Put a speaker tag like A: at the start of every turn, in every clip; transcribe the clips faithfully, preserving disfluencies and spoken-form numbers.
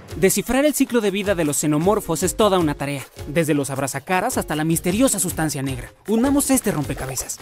A: Descifrar el ciclo de vida de los xenomorfos es toda una tarea, desde los abrazacaras hasta la misteriosa sustancia negra. Unamos este rompecabezas.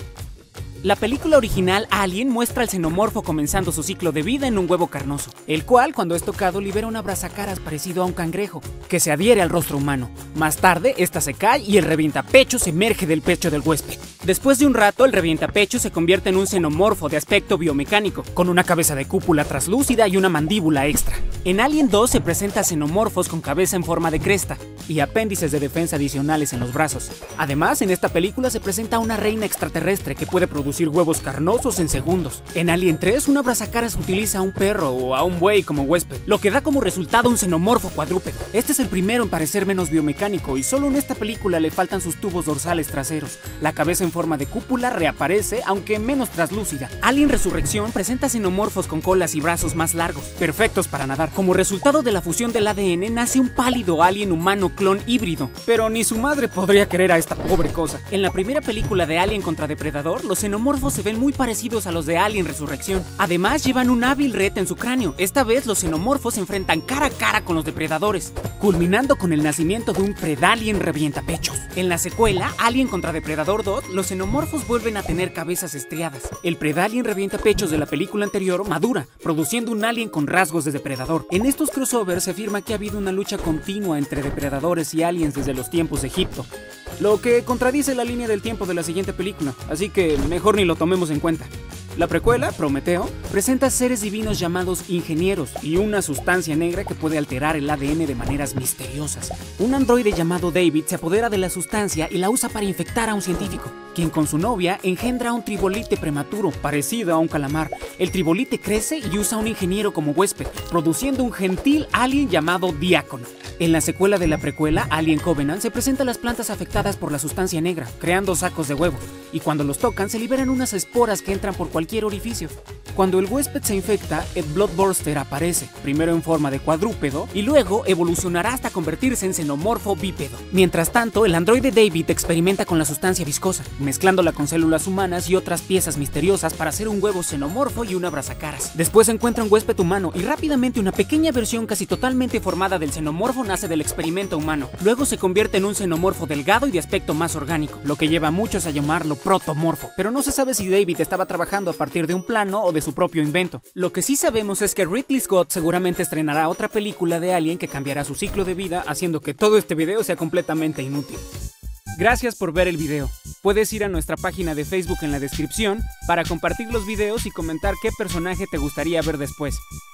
A: La película original Alien muestra al xenomorfo comenzando su ciclo de vida en un huevo carnoso, el cual, cuando es tocado, libera un abrazacaras parecido a un cangrejo, que se adhiere al rostro humano. Más tarde, esta se cae y el revientapechos emerge del pecho del huésped. Después de un rato, el revientapechos se convierte en un xenomorfo de aspecto biomecánico, con una cabeza de cúpula traslúcida y una mandíbula extra. En Alien dos se presenta xenomorfos con cabeza en forma de cresta y apéndices de defensa adicionales en los brazos. Además, en esta película se presenta a una reina extraterrestre que puede producir huevos carnosos en segundos. En Alien tres, un abrazacaras utiliza a un perro o a un buey como huésped, lo que da como resultado un xenomorfo cuadrúpedo. Este es el primero en parecer menos biomecánico y solo en esta película le faltan sus tubos dorsales traseros. La cabeza en forma de cúpula reaparece, aunque menos traslúcida. Alien Resurrección presenta xenomorfos con colas y brazos más largos, perfectos para nadar. Como resultado de la fusión del A D N nace un pálido alien humano clon híbrido, pero ni su madre podría querer a esta pobre cosa. En la primera película de Alien contra Depredador, los xenomorfos se ven muy parecidos a los de Alien Resurrección. Además, llevan un hábil red en su cráneo. Esta vez los xenomorfos se enfrentan cara a cara con los depredadores, culminando con el nacimiento de un Predalien revientapechos. En la secuela, Alien contra Depredador dos, los xenomorfos vuelven a tener cabezas estriadas. El Predalien revientapechos de la película anterior madura, produciendo un alien con rasgos de depredador. En estos crossovers se afirma que ha habido una lucha continua entre depredadores y aliens desde los tiempos de Egipto, lo que contradice la línea del tiempo de la siguiente película, así que mejor ni lo tomemos en cuenta. La precuela, Prometeo, presenta seres divinos llamados ingenieros y una sustancia negra que puede alterar el A D N de maneras misteriosas. Un androide llamado David se apodera de la sustancia y la usa para infectar a un científico, quien con su novia engendra un tribolite prematuro parecido a un calamar. El tribolite crece y usa a un ingeniero como huésped, produciendo un gentil alien llamado Diácono. En la secuela de la precuela, Alien Covenant, se presentan las plantas afectadas por la sustancia negra, creando sacos de huevo, y cuando los tocan se liberan unas esporas que entran por cualquier orificio. Cuando el huésped se infecta, el Bloodburster aparece, primero en forma de cuadrúpedo, y luego evolucionará hasta convertirse en xenomorfo bípedo. Mientras tanto, el androide David experimenta con la sustancia viscosa, mezclándola con células humanas y otras piezas misteriosas para hacer un huevo xenomorfo y un abrazacaras. Después encuentra un huésped humano y rápidamente una pequeña versión casi totalmente formada del xenomorfo nace del experimento humano. Luego se convierte en un xenomorfo delgado y de aspecto más orgánico, lo que lleva a muchos a llamarlo protomorfo. Pero no se sabe si David estaba trabajando a partir de un plano o de su propio invento. Lo que sí sabemos es que Ridley Scott seguramente estrenará otra película de Alien que cambiará su ciclo de vida, haciendo que todo este video sea completamente inútil. Gracias por ver el video. Puedes ir a nuestra página de Facebook en la descripción para compartir los videos y comentar qué personaje te gustaría ver después.